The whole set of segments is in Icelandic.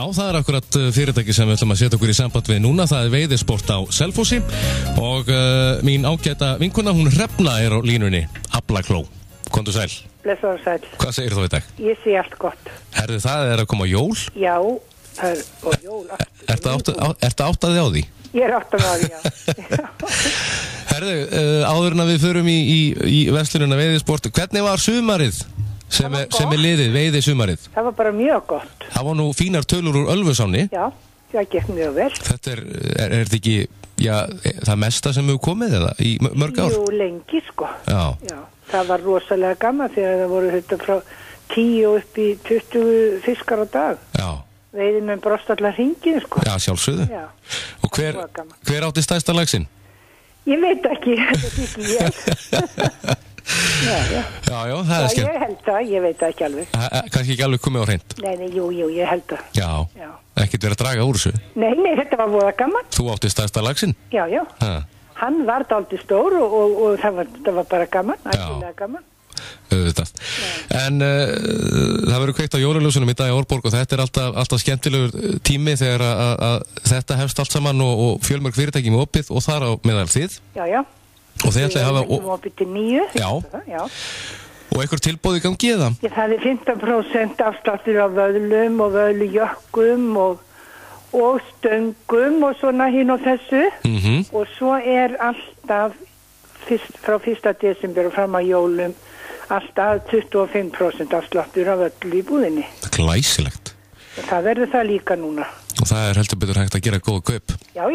það akkurat fyrirtæki sem við ætlum að setja okkur í samband við núna. Það Veiðisport á Selfossi og mín ágæta vinkona, hún Hrefna á línunni, Aflakló. Komdu sæl. Blessaður sæl. Hvað segir þú í dag? Ég sé allt gott. Herðu, það að koma jól? Já, það og jól aftur. Ertu áttaði á því? Ég áttaði á því, já. Herðu, áður en við förum í verslunina Veiðisport, hvernig var sumarið? Sem er liðið, veiðisumarið. Það var bara mjög gott. Það var nú fínar tölur úr Ölfusáni. Já, það gekk mjög vel. Þetta er þetta ekki, það mesta sem hefur komið eða í mörg ár? Jú, lengi sko. Já. Það var rosalega gaman þegar það voru þetta frá 10 upp í 20 fiskar á dag. Já. Veiðið með brost allar hringin sko. Já, sjálfsögðu. Já. Og hver átti stærsta laxinn? Ég veit ekki, þetta er ekki ég. Já, það er skemmt. Ég held það, ég veit það ekki alveg. Kannski ekki alveg komið á hreint? Nei, jú, ég held það. Já. Ekkert verið að draga úr þessu? Nei, þetta var voða gaman. Þú átti stærsta laxinn? Já. Hann var dálítið stór og það var bara gaman, ætlilega gaman. Auðvitað. En það verður kveikt á jólaljósunum í dag í Árborg og þetta er alltaf skemmtilegur tími þegar að þetta hefst allt saman og fjölmörg fyrirtæki með opið og þar á meðal þið. Já. Og þeir ætla að hafa opið til 9. Já. Og einhver tilboð í gangi eða? Já, það er 15% afsláttur á vöðlum og vöðlujökkum og stöngum og svona hinn og þessu. Og svo er alltaf frá 1. desember og fram að jólum alltaf 25% afsláttur á vöðlu í búðinni. Það er glæsilegt. Og það verður það líka núna. Og það er heldur betur hægt að gera góða kaup. Já.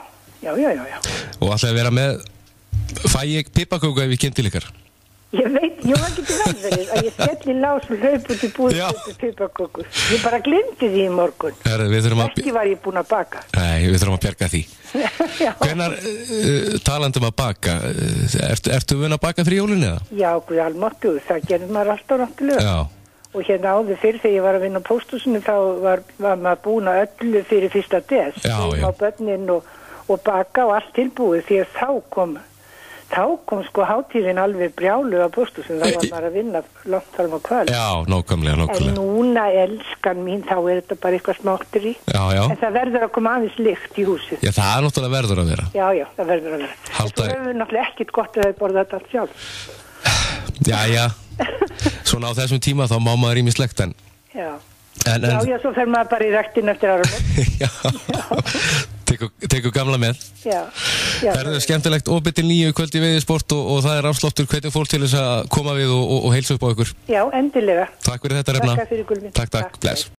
Og ætlaði að vera með fæ ég pipaköku ef ég kem til ykkar? Ég veit, það getur vel verið að ég skelli lás og hlaup út í búðstöpu pipaköku. Ég bara glemdi því í morgun. Ekki var ég búin að baka. Nei, við þurfum að bjarga því. Hvenær talandum að baka, ertu vön að baka fyrir jólunni eða? Já, guð almáttugur, það gerði maður alltaf náttúrulega. Já. Og hérna áður fyrir þegar ég var að vinna á pósthúsinu þá var maður búin að öllu fyrir 1. des. Já. Á börnin og baka og allt tilbúið því að þá kom sko hátíðin alveg brjálu á pósthúsinu, þá var maður að vinna langt fram á kvöld. Já, nákvæmlega. En núna, elskan mín, þá er þetta bara eitthvað smáttur í. Já. En það verður að koma aðeins lykt í húsið. Já, það er náttúrulega verður að vera. Já, það verður að vera. Þú hefur náttúrulega ekkert gott að það borða þetta allt sjálf. Já. Svona á þessum tíma þá má maður ýmislegt en... Já, svo fer maður bara í ræktin eftir áramót. Já. Tekur gamla með. Já. Það er skemmtilegt opið til 9 kvöld í Veiðisport og það er afsláttur hvernig fólk til þess að koma við og heilsa upp á ykkur. Já, endilega. Takk fyrir þetta, Hrefna. Takk fyrir gulvin. Takk, bless.